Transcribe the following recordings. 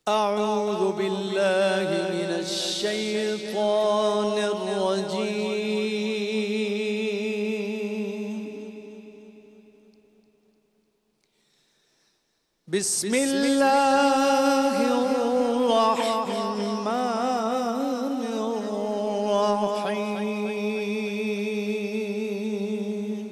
أعوذ بالله من الشيطان الرجيم. بسم الله الرحمن الرحيم.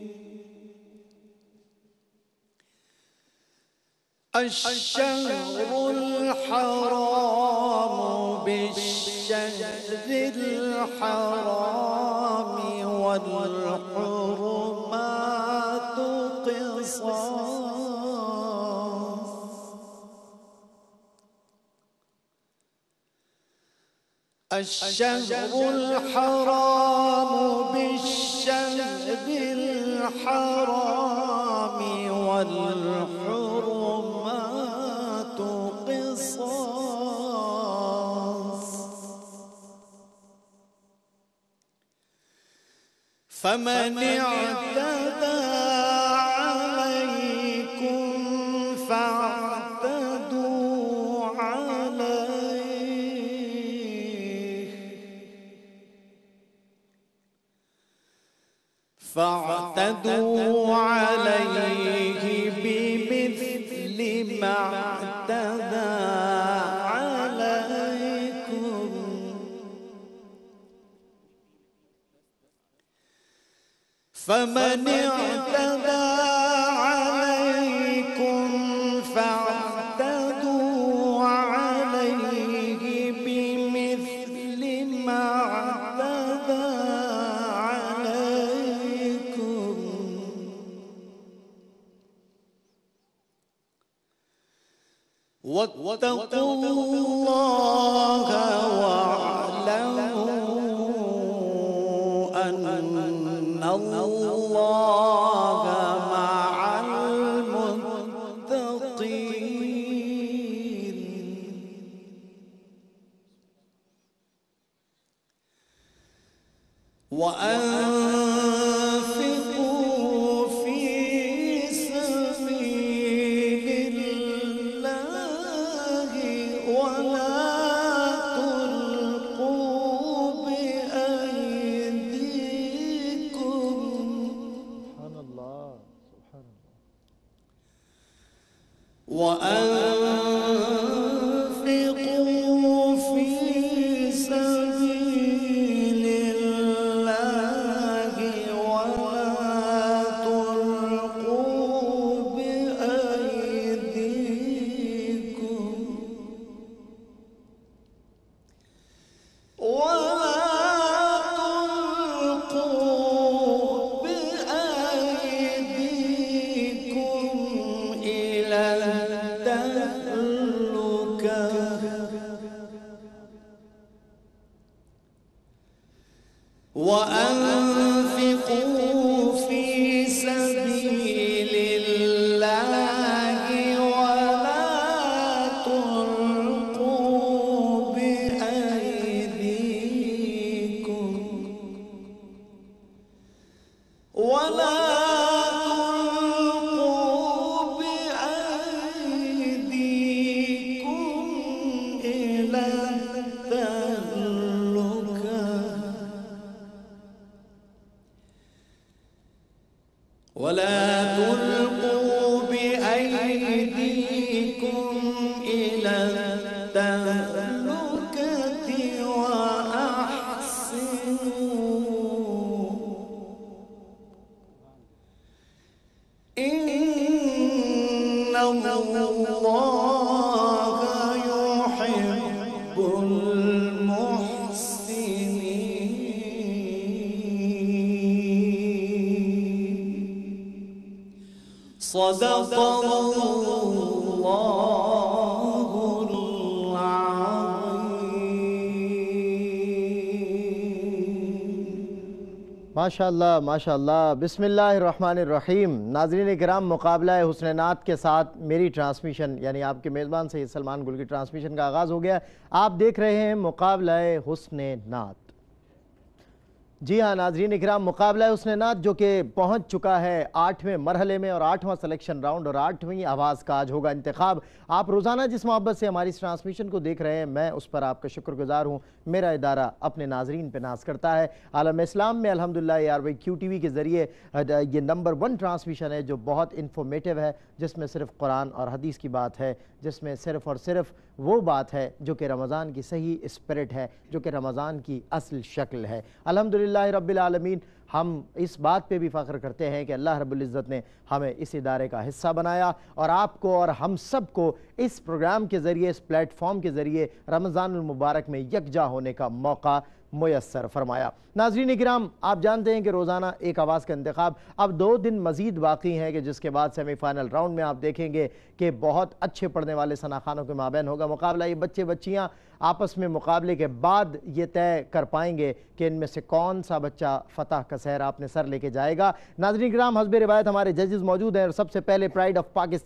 الشهر الحرام بالشهر الحرام والحرمات قصاص. الشهر الحرام بالشهر الحرام والحرمات قصاص. فمن اعتدى عليكم فاعتدوا عليه بمثل ما اعتدى عليكم. فمن اعتدى عليكم فاعتدوا عليه بمثل ما اعتدى عليكم. واتقوا الله واعلموا أن الله مع المتقين. وأنفقوا في سبيل الله ولا تلقوا بأيديكم. سبحان الله سبحان الله. وأنفقوا في سبيل الله ولا تلقوا بأيديكم إلى التهلكة. وأنفقوا في سبيل الله ولا تلقوا بأيديكم إلى التهلكة. ولا تلقوا بأيديكم إلى التهلكة وأحسنوا إن الله يحب المحسنين. صدق الله العظيम। माशाअल्लाह माशाअल्लाह। बिस्मिल्लाहिर्रहमानिर्रहीम। नाज़रीन किराम, मुकाबला हुस्न नात के साथ मेरी ट्रांसमिशन यानी आपके मेज़बान सैयद सलमान गुल की ट्रांसमिशन का आगाज़ हो गया। आप देख रहे हैं मुकाबला हुस्न नात। जी हाँ नाजरीन इकराम, मुकाबला हुस्न नात जो कि पहुँच चुका है 8वें मरहले में और 8वां सिलेक्शन राउंड और 8वीं आवाज़ का आज होगा इंतखाब। आप रोज़ाना जिस मोहब्बत से हमारी इस ट्रांसमिशन को देख रहे हैं, मैं उस पर आपका शुक्रगुजार हूँ। मेरा इदारा अपने नाजरीन पे नाज करता है। आलम इस्लाम में अल्हम्दुलिल्लाह आरवाई QTV के ज़रिए ये नंबर 1 ट्रांसमिशन है जो बहुत इन्फॉर्मेटिव है, जिसमें सिर्फ कुरान और हदीस की बात है, जिसमें सिर्फ और सिर्फ वो बात है जो कि रमज़ान की सही स्पिरिट है, जो कि रमज़ान की असल शक्ल है। अल्हम्दुलिल्लाह रब्बिल आलमीन, हम इस बात पे भी फ़ख्र करते हैं कि अल्लाह रब्बुल इज़्ज़त ने हमें इस इदारे का हिस्सा बनाया और आपको और हम सब को इस प्रोग्राम के ज़रिए, इस प्लेटफॉर्म के ज़रिए रमज़ानुल मुबारक में यकजा होने का मौका मुयस्सर फरमाया। नाज़रीन किराम, आप जानते हैं कि रोज़ाना एक आवाज़ का इंतखाब अब 2 दिन मज़ीद बाकी हैं कि जिसके बाद सेमीफाइनल राउंड में आप देखेंगे कि बहुत अच्छे पढ़ने वाले सनाखानों के माबैन होगा मुकाबला। ये बच्चे बच्चियाँ आपस में मुकाबले के बाद ये तय कर पाएंगे कि इनमें से कौन सा बच्चा फ़तह का सहरा अपने सर लेके जाएगा। नाज़रीन किराम, हस्बे रिवायत हमारे जजेस मौजूद हैं और सबसे पहले प्राउड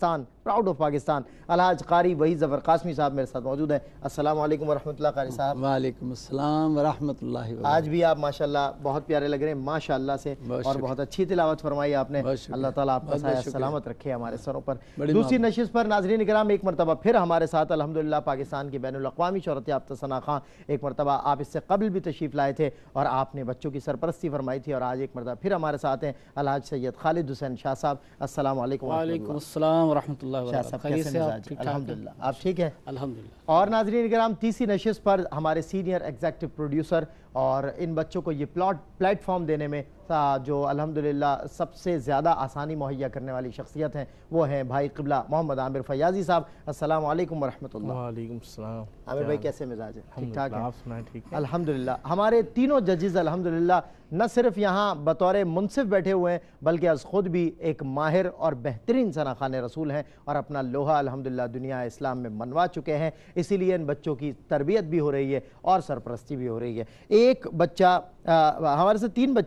ऑफ पाकिस्तान अलहाज कारी वही ज़फ़र कासमी साहब मेरे साथ मौजूद हैं। अस्सलाम वालेकुम वरहमतुल्लाह कारी साहब। वालेकुम अस्सलाम वरहमतुल्लाहि वबरकातुहू। आज भी आप माशाल्लाह बहुत प्यारे लग रहे हैं माशाल्लाह से, और बहुत अच्छी तिलावत फरमाई आपने। अल्लाह ताला आपका साया सलामत रखे हमारे सरों पर। दूसरी नशिस्त पर नाज़रीन किराम एक मरतबा फिर हमारे साथ अल्हम्दुलिल्लाह पाकिस्तान की बैनुल अक़वामी शोहरत याफ्ता सना खां, एक मरतबा आप इससे कबल भी तशरीफ़ लाए थे और आपने बच्चों की सरपरस्ती फरमाई थी, और आज एक मरतबा फिर हमारे साथ हैं अलहाज सैयद खालिद हुसैन शाह साहब। अस्सलाम वालेकुम। वालेकुम अस्सलाम वरहमतुल्लाहि शाह साहब कैसे मिजाज? अल्हम्दुलिल्लाह, आप ठीक हैं? अल्हम्दुलिल्लाह। और नाज़रीन किराम, तीसरी नशिस्त पर हमारे सीनियर एग्जीक्यूटिव प्रोड्यूसर और इन बच्चों को ये प्लेटफॉर्म देने में जो अल्हम्दुलिल्लाह सबसे ज़्यादा आसानी मुहैया करने वाली शख्सियत हैं वो हैं भाई क़िबला मोहम्मद आमिर फयाजी साहब। अस्सलाम वालेकुम वरहमतुल्लाह। वालेकुम सलाम। आमिर भाई कैसे मिजाज है? ठीक ठाक है? आप सुनाएं? ठीक है अल्हम्दुलिल्लाह। हमारे तीनों जजेस अल्हम्दुलिल्लाह न सिर्फ यहाँ बतौर मुनसिफ बैठे हुए हैं, बल्कि अज ख़ुद भी एक माहिर और बेहतरीन सनाखान रसूल हैं और अपना लोहा अल्हम्दुलिल्लाह दुनिया इस्लाम में मनवा चुके हैं। इसीलिए इन बच्चों की तरबियत भी हो रही है और सरपरस्ती भी हो रही है। एक बच्चा हमारे से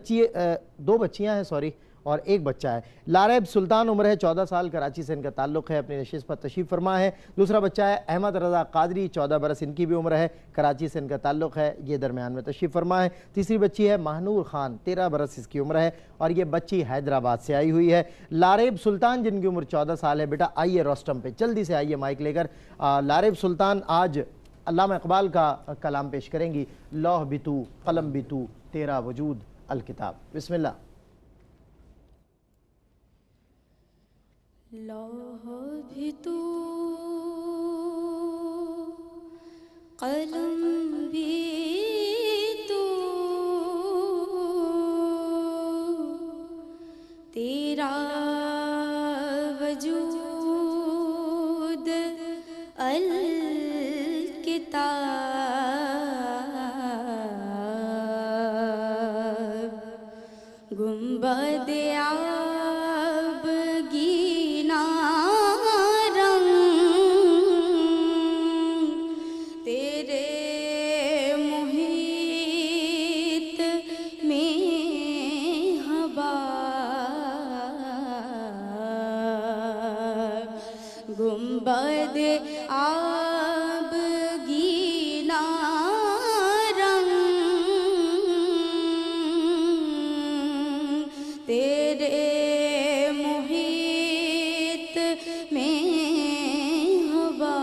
2 बच्चियाँ हैं सॉरी, और एक बच्चा है। लारेब सुल्तान उम्र है 14 साल, कराची से इनका ताल्लुक़ है, अपनी नशिस्त पर तशरीफ़ फरमा है। दूसरा बच्चा है अहमद रज़ा कादरी, 14 बरस इनकी भी उम्र है, कराची से इनका ताल्लुक़ है, ये दरमियान में तशरीफ़ फरमा है। तीसरी बच्ची है महानूर खान, 13 बरस इसकी उम्र है और ये बच्ची हैदराबाद से आई हुई है। लारेब सुल्तान जिनकी उम्र 14 साल है, बेटा आइए रोस्टम पे जल्दी से आइए माइक लेकर। लारेब सुल्तान आज अल्लामा इकबाल का कलाम पेश करेंगी। लौह बितू कलम बितू तेरा वजूद अल किताब। बिस्मिल्लाह। लौह भी तू कलम भी तू तेरा वजूद अल किताब गुंबद गुंबद आब गीना रंग तेरे मुहित में हवा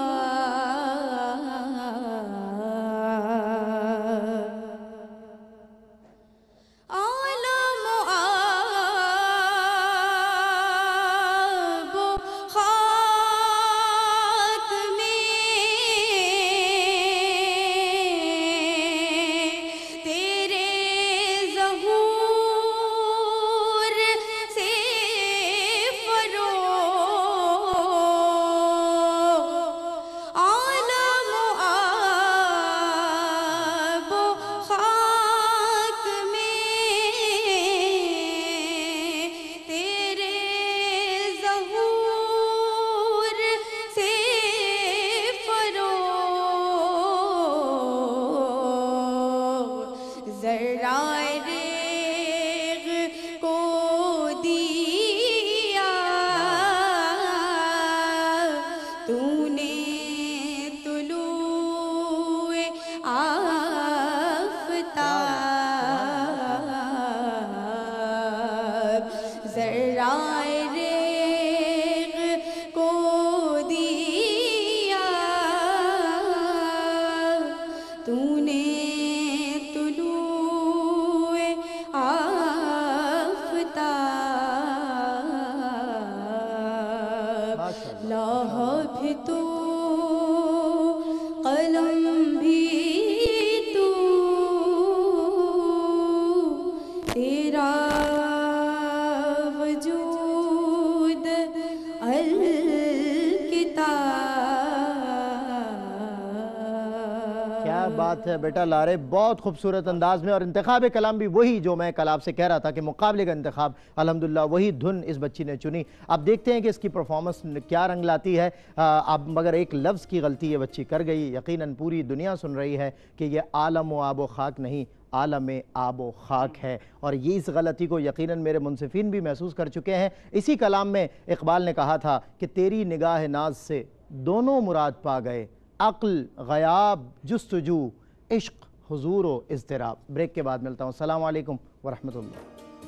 क्या बात है बेटा लारे, बहुत खूबसूरत अंदाज में। और इंतखाब कलाम भी वही जो मैं कल आपसे कह रहा था कि मुकाबले का इंतखाब अल्हम्दुलिल्लाह वही धुन इस बच्ची ने चुनी। अब देखते हैं कि इसकी परफॉर्मेंस क्या रंग लाती है। अब मगर एक लफ्ज़ की गलती ये बच्ची कर गई, यकीनन पूरी दुनिया सुन रही है कि ये आलम व आबो खाक नहीं, आलम आबो खाक है। और ये इस गलती को यकीनन मेरे मुनसिफिन भी महसूस कर चुके हैं। इसी कलाम में इकबाल ने कहा था कि तेरी निगाह नाज से दोनों मुराद पा गए, अक्ल गयाब जुस्तजू इश्क हुजूर व इज़्तिराब। ब्रेक के बाद मिलता हूँ। अस्सलाम वालेकुम वरहमतुल्लाह।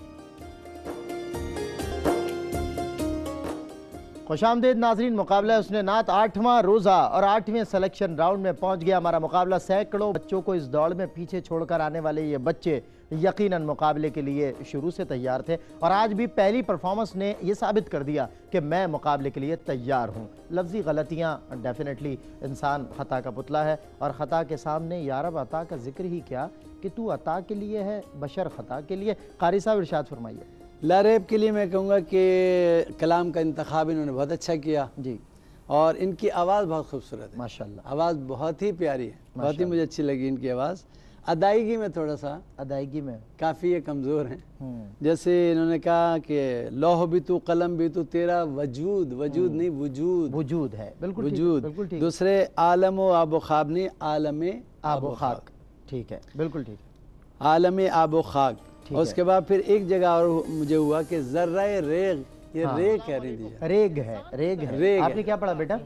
खुशामदीद नाजरीन, मुकाबला उसने नात 8वां रोज़ा और 8वें सिलेक्शन राउंड में पहुंच गया हमारा मुकाबला। सैकड़ों बच्चों को इस दौड़ में पीछे छोड़कर आने वाले ये बच्चे यकीनन मुकाबले के लिए शुरू से तैयार थे और आज भी पहली परफॉर्मेंस ने ये साबित कर दिया कि मैं मुकाबले के लिए तैयार हूँ। लफ्ज़ी गलतियाँ डेफिनेटली इंसान ख़ता का पुतला है और ख़ता के सामने यारब अता का जिक्र ही क्या कि तू अता के लिए है बशर ख़ता के लिए। कारी साहब इरशाद फरमाइए। लारेब के लिए मैं कहूँगा कि कलाम का इंतखाब इन्होंने बहुत अच्छा किया जी, और इनकी आवाज़ बहुत खूबसूरत है, माशाल्लाह। आवाज़ बहुत ही प्यारी है, बहुत ही मुझे अच्छी लगी इनकी आवाज़। अदायगी में थोड़ा सा अदायगी में काफ़ी ये कमज़ोर हैं। जैसे इन्होंने कहा कि लौह भी तू कलम भी तू, तेरा वजूद, वजूद नहीं वजूद, वजूद है, बिल्कुल वजूद। बिल्कुल ठीक। दूसरे आलम व आबो ख्वाब नहीं, आलम आबो खाक, ठीक है, बिल्कुल ठीक, आलम आबो खाक। और उसके बाद फिर एक जगह और मुझे हुआ कि जर्रा रेग, ये रेग कह रही थी, रेग है, रेग है। रेग आपने क्या पढ़ा बेटा?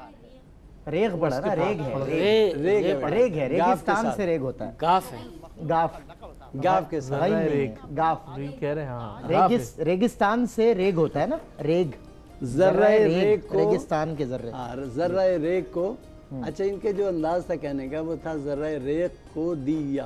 रेग पढ़ा ना? रेग है, रेग है, रेग है, रेगिस्तान से रेग होता है। गाफ है, गाफ, गाफ के साथ गाफ कह रहे हैं। हाँ, रेगिस्तान से रेग होता है ना, रेग। जर्रा रेग को, रेगिस्तान के जर्रे, जर्रा रेग को। अच्छा, इनके जो अंदाज था कहने का वो था जर्रा रेग को दिया,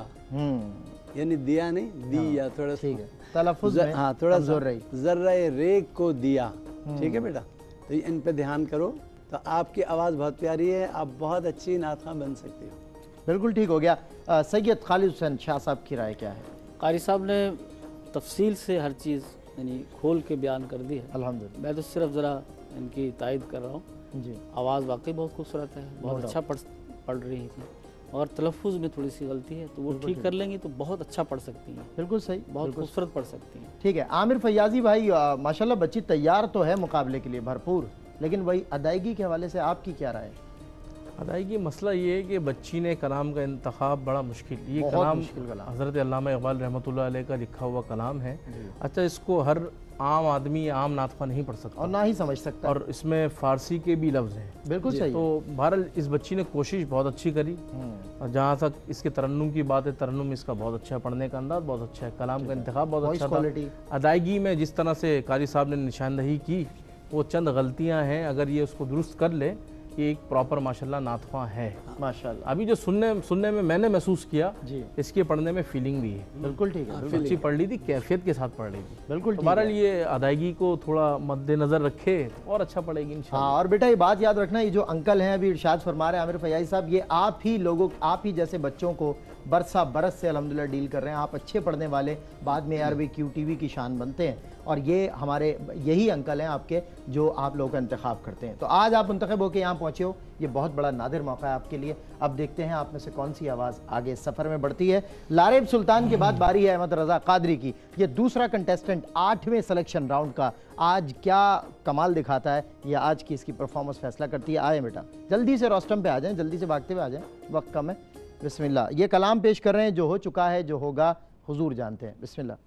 यानी दिया नहीं दिया, थोड़ा ठीक है, तलफ्फुज़ में हाँ थोड़ा जोर रही, जर्रा रेग को दिया। ठीक है बेटा, तो इन पे ध्यान करो तो आपकी आवाज़ बहुत प्यारी है, आप बहुत अच्छी नात ख़्वां बन सकती हो। बिल्कुल ठीक हो गया। सैयद खालिद हुसैन शाह साहब की राय क्या है? कारी साहब ने तफसील से हर चीज़ यानी खोल के बयान कर दी है। अल्हम्दुलिल्लाह। मैं तो सिर्फ ज़रा इनकी तायद कर रहा हूँ। जी, आवाज़ वाकई बहुत खूबसूरत है, बहुत अच्छा पढ़ रही थी और तलफ़ुज़ में थोड़ी सी गलती है तो वो ठीक कर लेंगी तो बहुत अच्छा पढ़ सकती हैं। बिल्कुल सही, बहुत खूबसूरत पढ़ सकती हैं। ठीक है। आमिर फैयाजी भाई, माशाल्लाह बच्ची तैयार तो है मुकाबले के लिए भरपूर, लेकिन वही अदायगी के हवाले से आपकी क्या राय है? अदायगी मसला ये है कि बच्ची ने कलाम का इंतखाब बड़ा मुश्किल, ये कलाम हज़रत अल्लामा इक़बाल रहमतुल्लाह अलैह का लिखा हुआ कलाम है। अच्छा, इसको हर आम आदमी आम नात ख़्वां नहीं पढ़ सकता और ना ही समझ सकता, और इसमें फ़ारसी के भी लफ्ज़ हैं। बिल्कुल सही। तो बहरहाल इस बच्ची ने कोशिश बहुत अच्छी करी और जहाँ तक इसके तरन्नुम की बात है, तरन्नुम इसका बहुत अच्छा है, पढ़ने का अंदाज़ बहुत अच्छा है, कलाम का इंतखाब बहुत अच्छा था। अदायगी में जिस तरह से कारी साहब ने निशानदही की वो चंद गलतियाँ हैं, अगर ये उसको दुरुस्त कर ले ये एक प्रॉपर माशाल्लाह नात ख़्वां है माशाल्लाह। अभी जो सुनने में मैंने महसूस किया जी, इसके पढ़ने में फीलिंग भी है। बिल्कुल ठीक है, अच्छी पढ़ ली थी, कैफियत के साथ पढ़ रही थी। बिल्कुल। बहरहाल ये अदायगी को थोड़ा मद्देनजर रखे और अच्छा पढ़ेगी इंशाल्लाह। हाँ, और बेटा ये बात याद रखना, ये जो अंकल हैं अभी इरशाद फरमा रहे हैं आमिर फैयाजी साहब, ये आप ही जैसे बच्चों को बरसा बरस से अल्हम्दुलिल्लाह डील कर रहे हैं। आप अच्छे पढ़ने वाले बाद में आरबी QTV की शान बनते हैं और ये हमारे यही अंकल हैं आपके जो आप लोगों का इंतखाब करते हैं। तो आज आप मुंतखब होकर यहाँ पहुँचे हो, ये बहुत बड़ा नादिर मौका है आपके लिए। अब देखते हैं आप में से कौन सी आवाज़ आगे सफ़र में बढ़ती है। लारेब सुल्तान के बाद बारी है अहमद रज़ा कादरी की। ये दूसरा कंटेस्टेंट 8वें सिलेक्शन राउंड का आज क्या कमाल दिखाता है, या आज की इसकी परफॉर्मेंस फैसला करती है। आए बेटा, जल्दी से रोस्टम पे आ जाएं, जल्दी से भागते हुए आ जाएं, वक्त कम है। बिस्मिल्लाह। ये कलाम पेश कर रहे हैं जो हो चुका है, जो होगा हुजूर जानते हैं। बिस्मिल्लाह।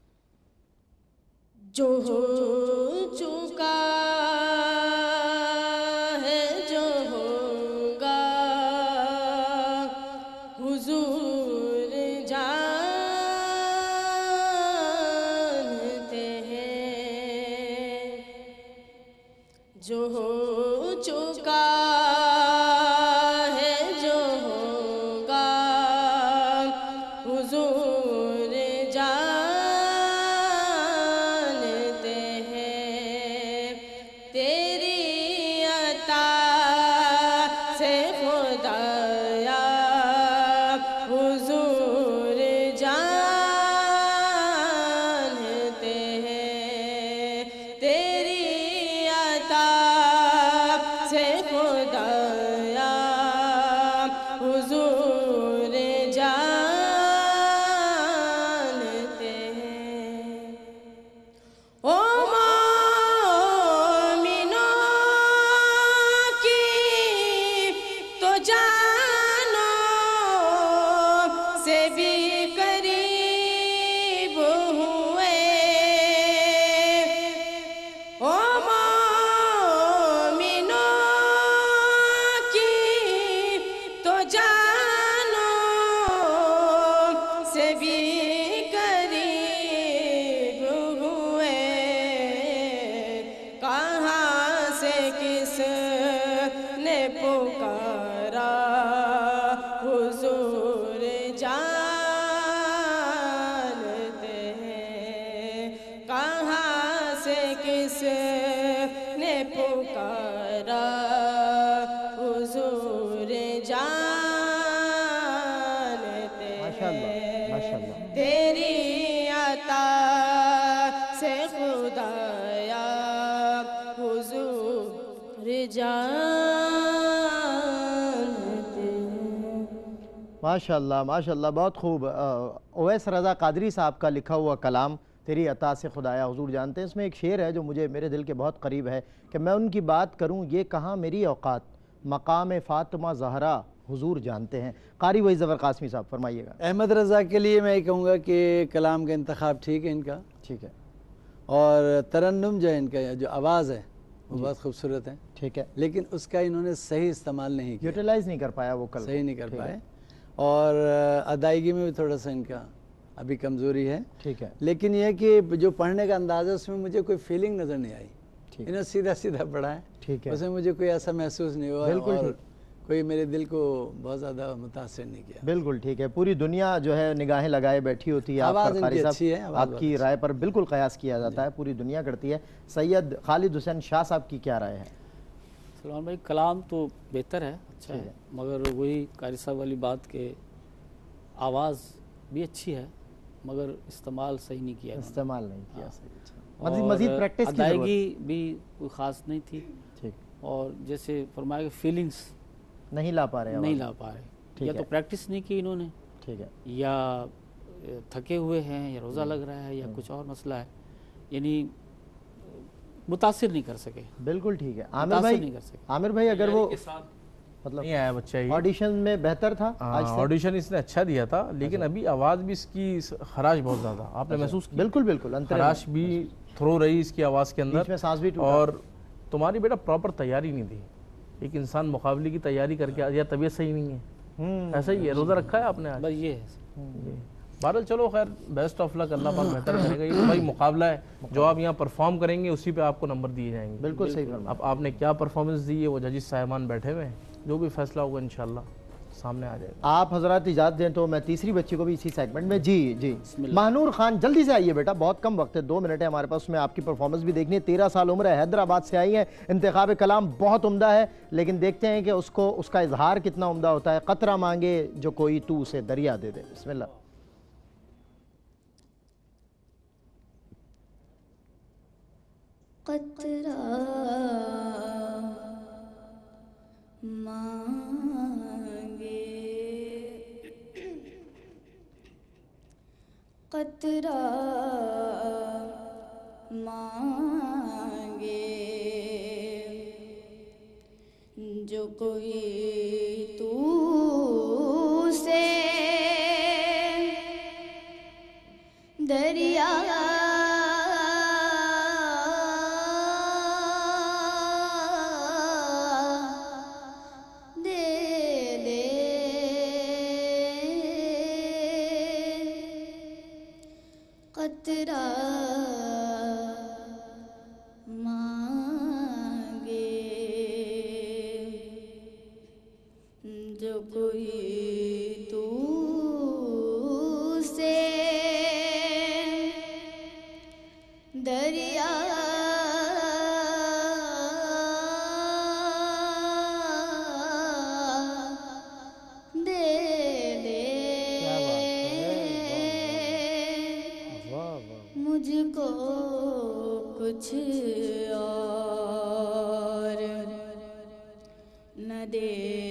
जो हो चुका है, जो होगा हुजूर जानते हैं। जो हो चुका है, जो होगा हुजूर जानते हैं। तेरी अता से खुदाया हुजूर जानते हैं। तेरी अता से खुदाया हुजूर जानो से भी करीब हुए ओ मोमिनों की तो जानो से भी करीब हुए कहाँ से किसने पुकारा हुजूर जानते हैं कहाँ से किसने पुकारा हुजूर जानते माशाअल्लाह माशाअल्लाह। तेरी अता से खुदाया हुजूर जानते हैं। माशाअल्लाह माशाअल्लाह, बहुत खूब। ओवैस रज़ा कादरी साहब का लिखा हुआ कलाम तेरी अता से खुदाया हुजूर जानते हैं। इसमें एक शेर है जो मुझे मेरे दिल के बहुत करीब है कि मैं उनकी बात करूं ये कहाँ मेरी औकात, मकाम फ़ातिमा ज़हरा हुजूर जानते हैं। कारी वही ज़फ़र कासमी साहब फरमाइएगा। अहमद रज़ा के लिए मैं ये कहूँगा कि कलाम का इंतखाब ठीक है इनका, ठीक है, और तरन्नुम जो है इनका, जो आवाज़ है वो बहुत खूबसूरत है, ठीक है, लेकिन उसका इन्होंने सही इस्तेमाल नहीं किया, यूटिलाइज़ नहीं कर पाया वो कल, सही नहीं कर पाए, और अदायगी में भी थोड़ा सा इनका अभी कमज़ोरी है। ठीक है, लेकिन यह कि जो पढ़ने का अंदाज़ है उसमें मुझे कोई फीलिंग नज़र नहीं आई। ठीक। इन्होंने सीधा सीधा पढ़ा है, ठीक है, उसमें मुझे कोई ऐसा महसूस नहीं हुआ बिल्कुल और ठीक। कोई मेरे दिल को बहुत ज़्यादा मुतासिर नहीं किया। बिल्कुल ठीक है। पूरी दुनिया जो है निगाहें लगाए बैठी होती है आप आवाज़ पर, कारी इनकी साहब, अच्छी है, आवाज़ आपकी राय पर बिल्कुल कयास किया जाता है, पूरी दुनिया करती है। सैयद खालिद हुसैन शाह साहब की क्या राय है? सलमान भाई कलाम तो बेहतर है, अच्छा ठीक है, मगर वही कारी साहब वाली बात के आवाज़ भी अच्छी है मगर इस्तेमाल सही नहीं किया इन्होंने। इस्तेमाल नहीं किया सही। अच्छा, और मजीद प्रैक्टिस की ज़रूरत। अदायगी भी कोई ख़ास नहीं थी, ठीक, और जैसे फरमाया कि फीलिंग्स नहीं ला पा रहे हैं नहीं आवाज़। ला पा रहे, ठीक या है। तो प्रैक्टिस नहीं की इन्होंने, ठीक है, या थके हुए हैं, या रोज़ा लग रहा है, या कुछ और मसला है, यानी मुतासिर नहीं कर सके, बिल्कुल ठीक है। आमिर मुतासिर भाई, नहीं कर सके। आमिर भाई अगर वो मतलब नहीं आया बच्चा ये। ऑडिशन में बेहतर था आज से? ऑडिशन इसने अच्छा दिया था, लेकिन अभी आवाज़ भी इसकी खराश बहुत ज़्यादा, आपने महसूस की? बिल्कुल बिल्कुल, अंतरे में। खराश भी थ्रो रही इसकी आवाज़ के बीच में अंदर, सांस भी टूटा। और तुम्हारी बेटा प्रॉपर तैयारी नहीं थी। एक इंसान मुकाबले की तैयारी करके या तबीयत सही नहीं है, ऐसा ही है। रोज़ा रखा है आपने आज? बस ये है। बहरहाल चलो खैर, बेस्ट ऑफ लक, अल्लाह पाक बेहतर करेगा। ये तो भाई मुकाबला है, जो आप यहाँ परफॉर्म करेंगे उसी पे आपको नंबर दिए जाएंगे। बिल्कुल सही फरमाया। अब आपने क्या परफॉर्मेंस दी है वो जजिस साहिबान बैठे हुए हैं, जो भी फैसला होगा इंशाल्लाह सामने आ जाएगा। आप हजरात इजाज़त दें तो मैं तीसरी बच्ची को भी इसी सेगमेंट में, जी जी, महानूर खान जल्दी से आइए बेटा, बहुत कम वक्त है, 2 मिनट है हमारे पास, उसमें आपकी परफॉर्मेंस भी देखनी है। 13 साल उम्र है, हैदराबाद से आई हैं, इंतखाब कलाम बहुत उम्दा है, लेकिन देखते हैं कि उसका इजहार कितना उम्दा होता है। कतरा मांगे जो कोई तू उसे दरिया दे दे। बिस्मिल्लाह। कतरा मांगे, कतरा मांगे जो कोई तू से दरिया कतरा मांगे जो कोई तू से दरिया दे दे मुझको कुछ और न दे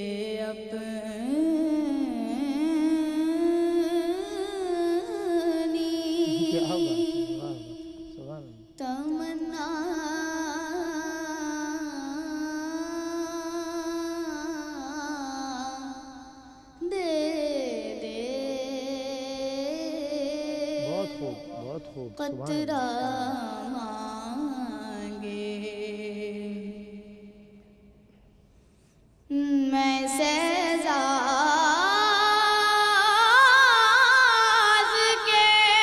अपनी तमन्ना बहुत खूब, कतरा मांगे मैं सेज़ाज के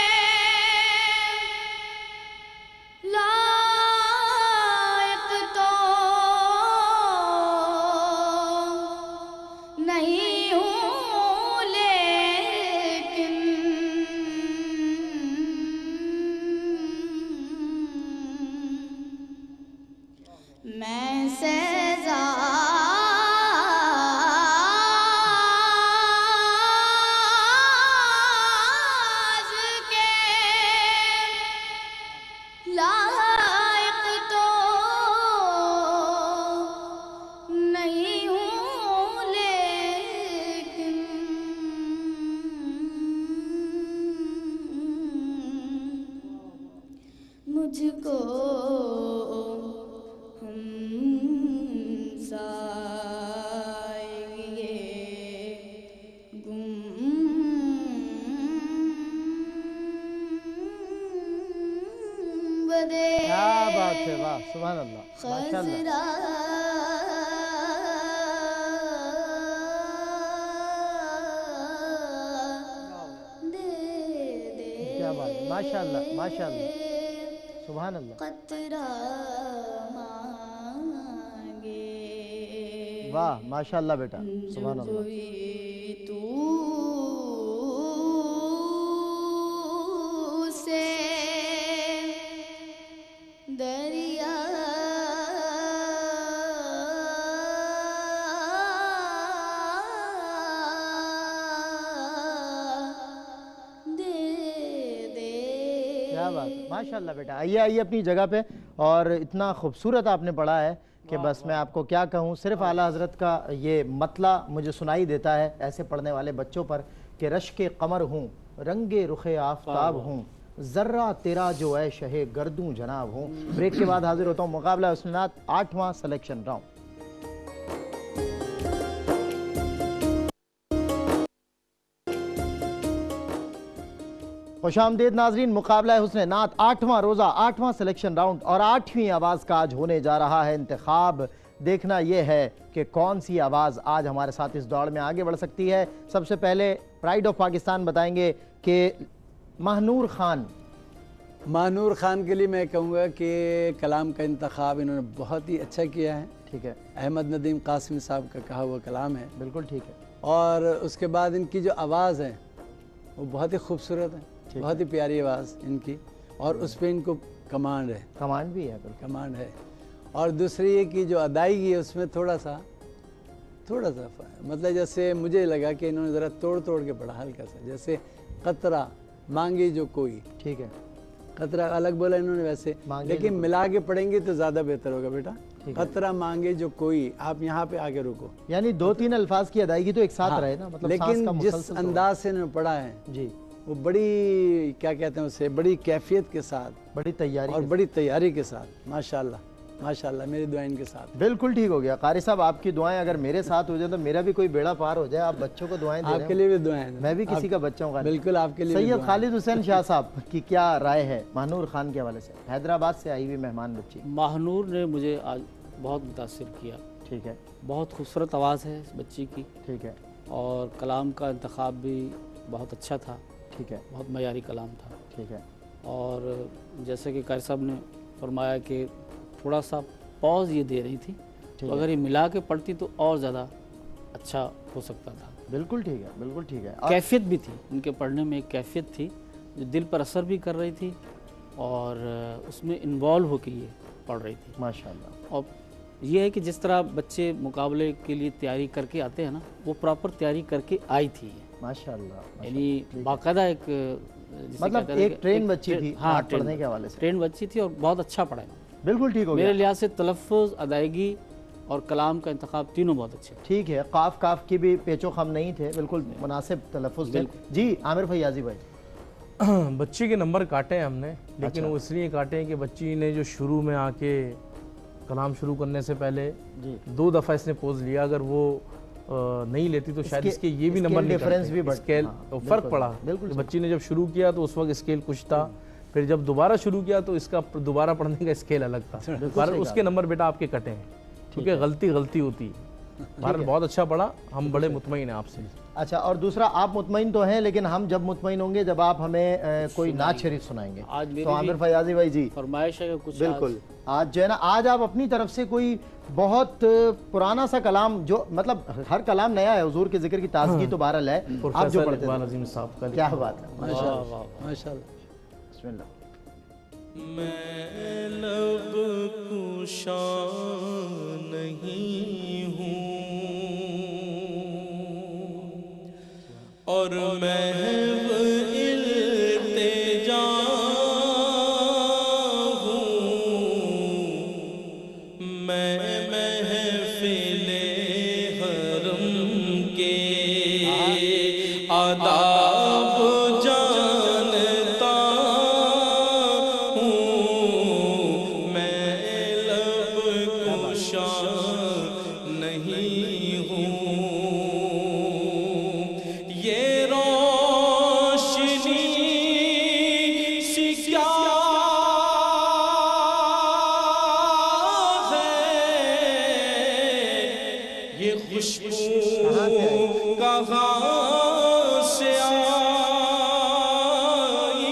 लायक तो नहीं हूँ लेकिन मैं सेज़ाज के लायक तो नहीं हूँ लेकिन मुझको क्या बात है, वाह सुभान अल्लाह, माशाअल्लाह। क्या बात है, माशाअल्लाह माशाअल्लाह, सुभान अल्लाह, कतरा मांगे वाह माशाअल्लाह बेटा, सुभान अल्लाह। तू से दरिया दे दे। क्या बात है, माशाअल्लाह बेटा। आइए आइए अपनी जगह पे। और इतना खूबसूरत आपने पढ़ा है कि बस मैं आपको क्या कहूँ। सिर्फ आला हज़रत का ये मतला मुझे सुनाई देता है ऐसे पढ़ने वाले बच्चों पर कि रश्के कमर हूँ, रंगे रुखे आफताब हूँ, ज़र्रा तेरा जो है शहे गर्दूं जनाब हूँ। ब्रेक के बाद हाजिर होता हूँ। मुकाबला हुस्न नात 8वां सिलेक्शन राउंड। खुशामदीद नाजरीन, मुकाबला हुस्न नात 8वां रोज़ा 8वां सिलेक्शन राउंड और 8वीं आवाज़ का आज होने जा रहा है इंतखाब। देखना यह है कि कौन सी आवाज़ आज हमारे साथ इस दौड़ में आगे बढ़ सकती है। सबसे पहले प्राइड ऑफ पाकिस्तान बताएंगे कि महानूर खान के लिए मैं कहूँगा कि कलाम का इंतखाब इन्होंने बहुत ही अच्छा किया है। ठीक है, अहमद नदीम कासिमी साहब का कहा हुआ कलाम है, बिल्कुल ठीक है। और उसके बाद इनकी जो आवाज़ है वो बहुत ही खूबसूरत है, बहुत ही प्यारी आवाज़ इनकी, और उस पर इनको कमांड है, कमांड भी है, बिल्कुल कमांड है। और दूसरी ये कि जो अदायगी है उसमें थोड़ा सा मतलब जैसे मुझे लगा कि इन्होंने ज़रा तोड़ के पढ़ा हल्का सा, जैसे कतरा मांगे जो कोई, ठीक है, कतरा अलग बोला इन्होंने वैसे, लेकिन मिला के पढ़ेंगे तो ज़्यादा बेहतर होगा बेटा। कतरा मांगे जो कोई, आप यहाँ पे आगे रुको, यानी 2-3 अल्फाज की अदायगी तो एक साथ रहे ना, मतलब लेकिन जिस अंदाज से इन्होंने पढ़ा है जी, वो बड़ी क्या कहते हैं उसे, बड़ी कैफियत के साथ, बड़ी तैयारी और बड़ी तैयारी के साथ, माशाल्लाह माशाल्लाह, मेरी दुआएं इनके साथ। बिल्कुल ठीक हो गया। कारी साहब, आपकी दुआएं अगर मेरे साथ हो जाए तो मेरा भी कोई बेड़ा पार हो जाए। आप बच्चों को दुआएं दे रहे हैं, आपके लिए भी दुआएं, मैं भी किसी का बच्चा हूँ। बिल्कुल आपके लिए। सैयद खालिद हुसैन शाह साहब की क्या राय है महानूर खान के हवाले से? हैदराबाद से आई हुई मेहमान बच्ची। महानूर ने मुझे आज बहुत मुतासिर किया। ठीक है, बहुत खूबसूरत आवाज़ है इस बच्ची की, ठीक है, और कलाम का इंतखाब भी बहुत अच्छा था, ठीक है, बहुत मयारी कलाम था, ठीक है। और जैसे कि कारी साहब ने फरमाया कि थोड़ा सा पॉज ये दे रही थी, तो अगर ये मिला के पढ़ती तो और ज़्यादा अच्छा हो सकता था। बिल्कुल ठीक है, बिल्कुल ठीक है। कैफियत भी थी उनके पढ़ने में, एक कैफियत थी जो दिल पर असर भी कर रही थी, और उसमें इन्वॉल्व होकर ये पढ़ रही थी माशाल्लाह। और ये है कि जिस तरह बच्चे मुकाबले के लिए तैयारी करके आते हैं ना, वो प्रॉपर तैयारी करके आई थी माशाल्लाह, यानी बाकायदा एक मतलब एक ट्रेन बच्ची थी। हाँ, पढ़ने के हवाले से ट्रेन बच्ची थी और बहुत अच्छा पढ़ाई। बिल्कुल ठीक हो गया। मेरे लिहाज से तलफ़ुज़, अदायगी और कलाम का इंतखाब तीनों बहुत अच्छे। ठीक है, काफ की भी पेचो खम नहीं थे, बिल्कुल मुनासिब तलफ़ुज़ थे। जी आमिर फैयाजी भाई, बच्ची के नंबर काटे हैं हमने, लेकिन वो इसलिए काटे हैं कि बच्ची ने जो शुरू में आके कलाम शुरू करने से पहले 2 दफ़ा इसने पोज लिया, अगर वो नहीं लेती तो शायद इसके ये भी नंबर डिफरेंस भी स्केल फ़र्क पड़ा। बिल्कुल बच्ची ने जब शुरू किया तो उस वक्त स्केल कुछ था, फिर जब दोबारा शुरू किया तो इसका दोबारा पढ़ने का स्केल अलग था। पर उसके नंबर बेटा आपके कटे हैं, क्योंकि गलती गलती होती है। भारत बहुत अच्छा पढ़ा, हम बड़े मुतमईन हैं आपसे। अच्छा, और दूसरा, आप मुतमईन तो हैं, लेकिन हम जब मुतमईन होंगे जब आप हमें कोई नात शरीफ सुनाएंगे। आज तो आमिर फयाजी भाई जी फरमाइश है कि कुछ बिल्कुल आज जो है ना, आज आप अपनी तरफ से कोई बहुत पुराना सा कलाम, जो मतलब हर कलाम नया है, हुजूर के जिक्र की ताजगी तो बहरहाल है, आप जो पढ़ते थे। अजीम साहब का क्या बात है, माशाअल्लाह माशाअल्लाह। बिस्मिल्लाह। मैं लब कुशा नहीं हूँ और महव इल्तिजा हूँ, मैं महफिले हरम के आदाब जानता हूँ, मैं लब कुशा नहीं हूँ। ये रोशनी सी क्या है, ये खुशबू कहाँ से आई,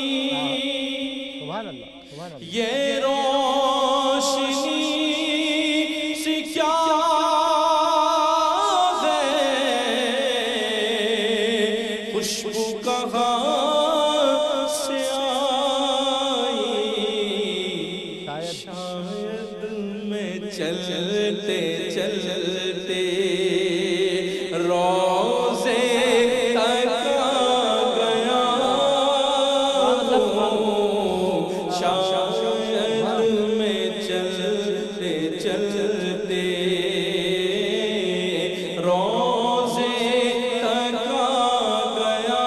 सुभान अल्लाह, सुभान अल्लाह। ये रोशनी सी क्या है, खुशबू कहाँ से आई, शायद मैं चलते चलते रोज़े तक आ गया हूँ, शायद मैं चलते चलते रोज़े तक आ गया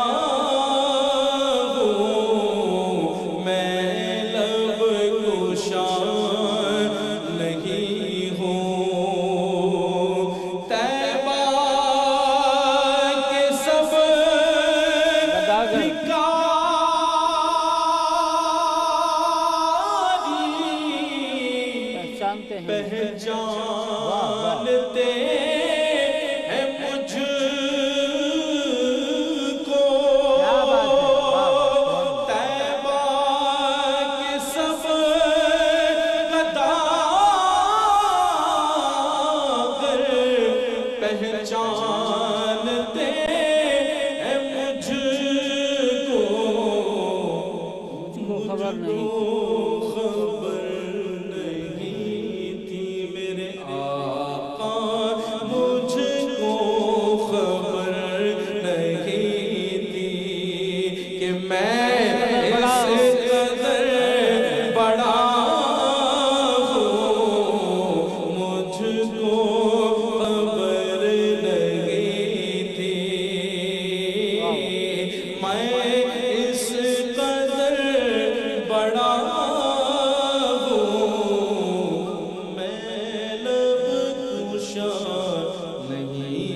हूँ, मैं लब कुशा नहीं हूँ। तैबा के सब भिखारी पहचानते हैं पहचानते हैं मुझको, क्या बात है, वाह, वाह। तैबा के सब गदागर पहचानते हैं मुझको, मुझको खबर नहीं खबर नहीं थी मेरे आका, मुझको खबर नहीं थी कि मैं इस कदर बड़ा हूँ, मुझको खबर नहीं थी, मैं इस कदर बड़ा हूँ, मैं लब कुशा नहीं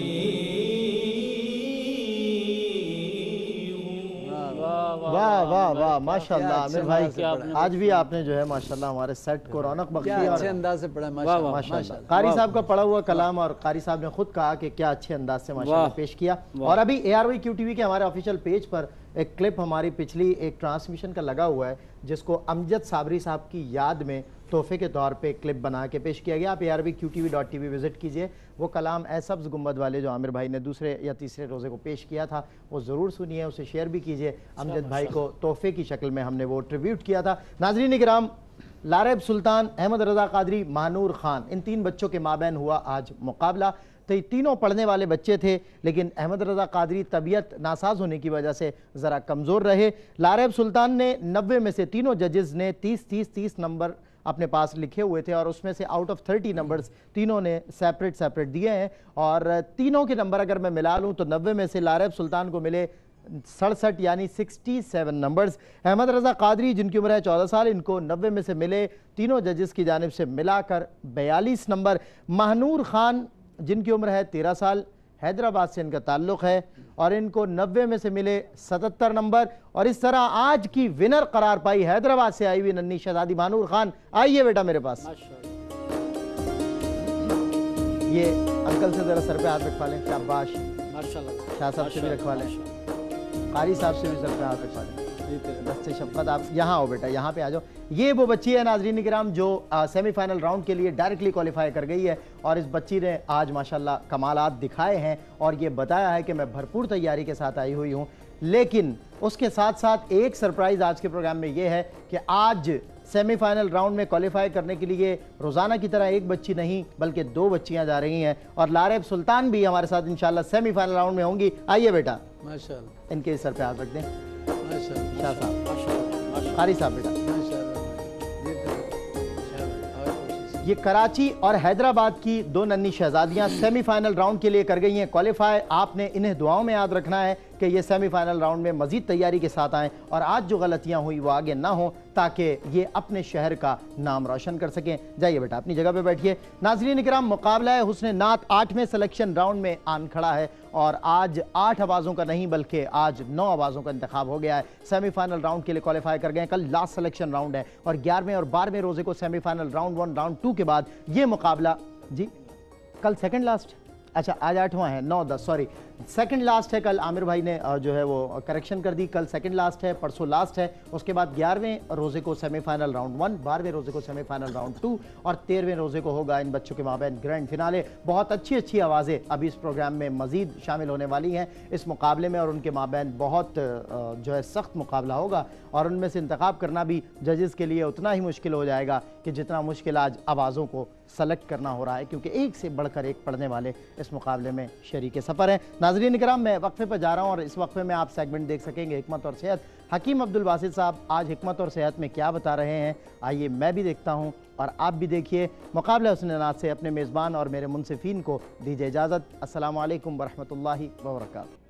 हूँ। वाह वाह वाह, माशाल्लाह आमिर भाई, क्या आपने आज भी आपने जो है माशाल्लाह हमारे सेट को रौनक बख्शी। क्या और अच्छे अंदाज से पढ़ा माशाअल्लाह माशाल्लाह माशाअल्लाह। कारी साहब का पढ़ा हुआ कलाम, और कारी साहब ने खुद कहा कि क्या अच्छे अंदाज से माशाल्लाह पेश किया। और अभी ARY QTV के हमारे ऑफिशियल पेज पर एक क्लिप हमारी पिछली एक ट्रांसमिशन का लगा हुआ है, जिसको अमजद साबरी साहब की याद में तोहफे के तौर पे क्लिप बना के पेश किया गया। आप ARYQTV.tv विजिट कीजिए। वो कलाम ए सब्ज़ गुम्बद वाले जो आमिर भाई ने दूसरे या तीसरे रोज़े को पेश किया था, वो ज़रूर सुनिए, उसे शेयर भी कीजिए। अमजद भाई को तोहफे की शक्ल में हमने वो ट्रिब्यूट किया था। नाज़रीन इकराम, लारेब सुल्तान, अहमद रज़ा कादरी, महानूर खान, इन तीन बच्चों के माबैन हुआ आज मुकाबला। तो ये तीनों पढ़ने वाले बच्चे थे, लेकिन अहमद रज़ा कादरी तबीयत नासाज होने की वजह से ज़रा कमज़ोर रहे। लारेब सुल्तान ने 90 में से, तीनों जजेस ने 30 नंबर अपने पास लिखे हुए थे, और उसमें से आउट ऑफ 30 नंबर्स तीनों ने सेपरेट दिए हैं। और तीनों के नंबर अगर मैं मिला लूँ तो 90 में से लारेब सुल्तान को मिले 67 यानी 67 नंबर्स। अहमद रज़ा कादरी जिनकी उम्र है 14 साल, इनको 90 में से मिले तीनों जजेस की जानिब से मिलाकर 42 नंबर। महानूर खान जिनकी उम्र है 13 साल, हैदराबाद से इनका ताल्लुक़ है और इनको 90 में से मिले 77 नंबर और इस तरह आज की विनर करार पाई हैदराबाद से आई हुई नन्ही शहजादी मानूर खान। आइए बेटा मेरे पास। ये अंकल से ज़रा सर पे हाथ रखवा लें। शाबाश। माशाल्लाह। शाह साहब से भी रखवा लें, कारी साहब से भी सर पे हाथ रखवा लें। दस्ते शफ़क़त आप यहाँ आओ बेटा, यहाँ पे आ जाओ। ये वो बच्ची है नाज़रीन किराम जो सेमीफाइनल राउंड के लिए डायरेक्टली क्वालिफाई कर गई है और इस बच्ची ने आज माशाल्लाह कमालात दिखाए हैं और ये बताया है कि मैं भरपूर तैयारी के साथ आई हुई हूँ। लेकिन उसके साथ साथ एक सरप्राइज़ आज के प्रोग्राम में ये है कि आज सेमीफाइनल राउंड में क्वालिफाई करने के लिए रोज़ाना की तरह एक बच्ची नहीं बल्कि 2 बच्चियां जा रही हैं और लारेब सुल्तान भी हमारे साथ इंशाल्लाह सेमीफाइनल राउंड में होंगी। आइए बेटा, माशाल्लाह, इनके सर पे हाथ रख दें। माशाल्लाह, शाह साहब, कारी साहब बेटा। ये कराची और हैदराबाद की 2 नन्ही शहजादियां सेमीफाइनल राउंड के लिए कर गई हैं क्वालिफाई। आपने इन्हें दुआओं में याद रखना है कि ये सेमीफाइनल राउंड में मजीद तैयारी के साथ आएँ और आज जो गलतियां हुई वो आगे ना हो ताकि ये अपने शहर का नाम रोशन कर सकें। जाइए बेटा अपनी जगह पे बैठिए। नाज़रीन इकराम, मुकाबला है हुस्न नात 8वें सिलेक्शन राउंड में आन खड़ा है और आज 8 आवाज़ों का नहीं बल्कि आज 9 आवाज़ों का इंतखाब हो गया है। सेमीफाइनल राउंड के लिए क्वालिफाई कर गए। कल लास्ट सिलेक्शन राउंड है और 11वें और 12वें रोज़े को सेमीफाइनल राउंड 1 राउंड 2 के बाद ये मुकाबला जी कल सेकंड लास्ट, अच्छा आज 8वां है, 9 10 सॉरी सेकंड लास्ट है। कल आमिर भाई ने जो है वो करेक्शन कर दी, कल सेकंड लास्ट है, परसों लास्ट है। उसके बाद 11वें रोज़े को सेमीफाइनल राउंड 1, 12वें रोज़े को सेमीफाइनल राउंड 2 और 13वें रोज़े को होगा इन बच्चों के माबैन ग्रैंड फिनाले। बहुत अच्छी अच्छी आवाज़ें अभी इस प्रोग्राम में मज़ीद शामिल होने वाली हैं इस मुकाबले में और उनके माबैन बहुत जो है सख्त मुकाबला होगा और उनमें से इंतखाब करना भी जजेस के लिए उतना ही मुश्किल हो जाएगा कि जितना मुश्किल आज आवाज़ों को सेलेक्ट करना हो रहा है, क्योंकि एक से बढ़कर एक पढ़ने वाले इस मुकाबले में शरीक सफ़र हैं। नाज़रीन इकराम, मैं वक्फे पर जा रहा हूँ और इस वक्फे में आप सेगमेंट देख सकेंगे हिकमत और सेहत। हकीम अब्दुल बासित साहब आज हिकमत और सेहत में क्या बता रहे हैं, आइए मैं भी देखता हूँ और आप भी देखिए। मुकाबला हुस्न नात से अपने मेज़बान और मेरे मुनसिफीन को दीजिए इजाज़त। अस्सलामु अलैकुम वरहमतुल्लाहि व बरकातुहू।